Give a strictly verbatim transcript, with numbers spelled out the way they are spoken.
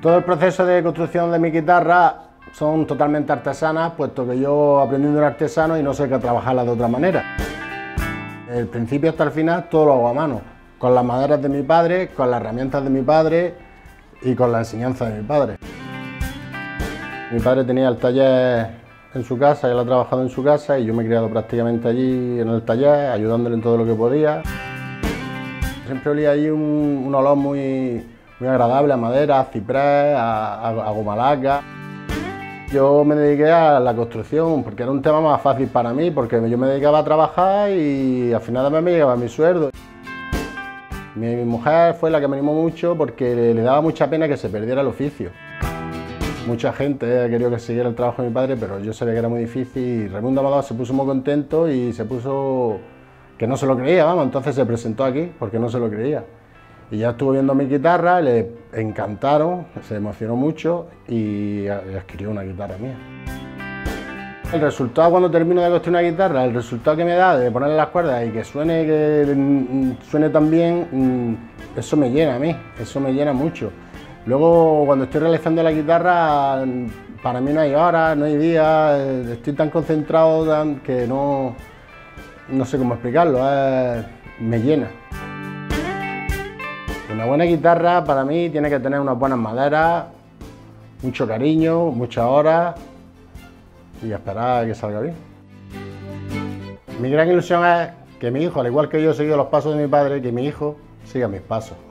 Todo el proceso de construcción de mi guitarra son totalmente artesanas, puesto que yo aprendí de un artesano y no sé qué trabajarla de otra manera. Del principio hasta el final todo lo hago a mano, con las maderas de mi padre, con las herramientas de mi padre y con la enseñanza de mi padre. Mi padre tenía el taller en su casa, él ha trabajado en su casa y yo me he criado prácticamente allí en el taller, ayudándole en todo lo que podía. Siempre olía allí un, un olor muy, muy agradable a madera, a ciprés, a, a, a goma larga. Yo me dediqué a la construcción porque era un tema más fácil para mí, porque yo me dedicaba a trabajar y al final de mes me llegaba mi sueldo. Mi, mi mujer fue la que me animó mucho porque le, le daba mucha pena que se perdiera el oficio. Mucha gente ha querido que siguiera el trabajo de mi padre, pero yo sabía que era muy difícil y Raimundo Amador se puso muy contento y se puso que no se lo creía, vamos, entonces se presentó aquí porque no se lo creía. Y ya estuvo viendo mi guitarra, le encantaron, se emocionó mucho y adquirió una guitarra mía. El resultado cuando termino de construir una guitarra, el resultado que me da de ponerle las cuerdas y que suene, que suene tan bien, eso me llena a mí, eso me llena mucho. Luego cuando estoy realizando la guitarra, para mí no hay horas, no hay días, estoy tan concentrado que no, no sé cómo explicarlo, es, me llena. Una buena guitarra para mí tiene que tener unas buenas maderas, mucho cariño, muchas horas y esperar a que salga bien. Mi gran ilusión es que mi hijo, al igual que yo he seguido los pasos de mi padre, que mi hijo siga mis pasos.